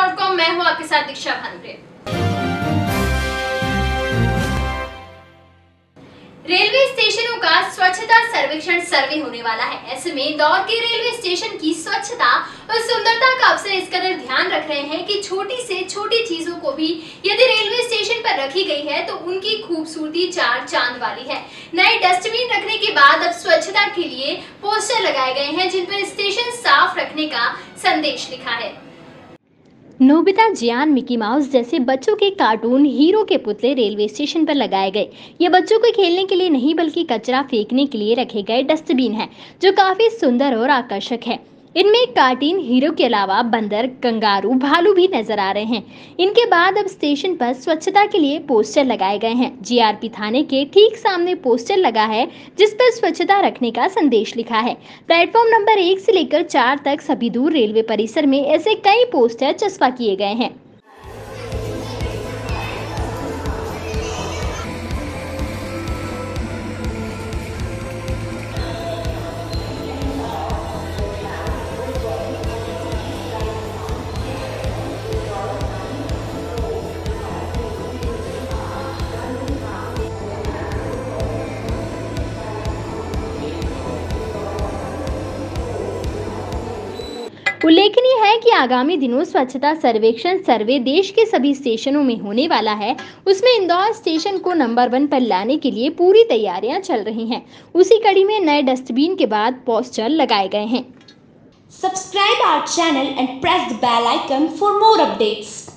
Indore.com। मैं हूँ आपके साथ दीक्षा भानुप्रिया। रेलवे स्टेशनों का स्वच्छता सर्वेक्षण सर्वे होने वाला है। ऐसे में इंदौर के रेलवे स्टेशन की स्वच्छता और सुंदरता का अफसर इस कदर ध्यान रख रहे हैं कि छोटी से छोटी चीजों को भी यदि रेलवे स्टेशन पर रखी गई है तो उनकी खूबसूरती चार चांद वाली है। नए डस्टबिन रखने के बाद अब स्वच्छता के लिए पोस्टर लगाए गए हैं जिन पर स्टेशन साफ रखने का संदेश लिखा है। नोबिता, जियान, मिकी माउस जैसे बच्चों के कार्टून हीरो के पुतले रेलवे स्टेशन पर लगाए गए। ये बच्चों को खेलने के लिए नहीं बल्कि कचरा फेंकने के लिए रखे गए डस्टबिन हैं, जो काफी सुंदर और आकर्षक है। इनमें कार्टून हीरो के अलावा बंदर, कंगारू, भालू भी नजर आ रहे हैं। इनके बाद अब स्टेशन पर स्वच्छता के लिए पोस्टर लगाए गए हैं। जीआरपी थाने के ठीक सामने पोस्टर लगा है जिस पर स्वच्छता रखने का संदेश लिखा है। प्लेटफॉर्म नंबर 1 से लेकर 4 तक सभी दूर रेलवे परिसर में ऐसे कई पोस्टर चस्पा किए गए हैं। उल्लेखनीय है कि आगामी दिनों स्वच्छता सर्वेक्षण सर्वे देश के सभी स्टेशनों में होने वाला है। उसमें इंदौर स्टेशन को नंबर 1 पर लाने के लिए पूरी तैयारियां चल रही हैं। उसी कड़ी में नए डस्टबिन के बाद पोस्टर लगाए गए हैं। Subscribe our channel and press the bell icon for more updates.